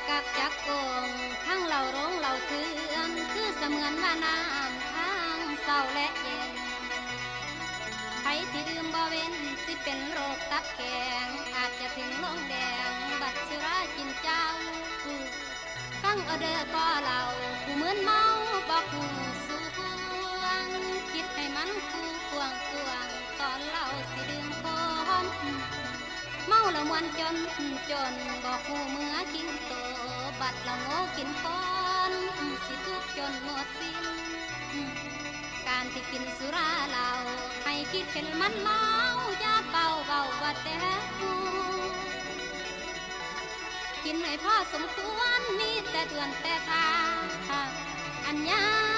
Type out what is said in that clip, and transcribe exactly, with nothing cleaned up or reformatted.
กักจักโกงทั้งเราร้องเราเถื่อนคือเสมือนว่าน้ำทางเศร้าและเย็นใครที่ดื่มบ่เว้นสิเป็นโรคตับแข็งอาจจะถึงลงแดงบัดสุรากินเจ้าฟังเอาเด้อบ่เราผู้เหมือนเมาบอกผู้สู้ควงคิดให้มันคู่ควงควงตอนเราสิดื่มพร้อมเมาละมวนจนจนบอกผู้เมื่อกินโตบัดละโง่กินก้อนสิทุกจนหมดสิ้นการที่กินสุราเราให้คิดเป็นมันเมาอย่าเป่าเบาว่าแต่หูกินให้พอสมควรมีแต่เตือนแต่ทาอันยา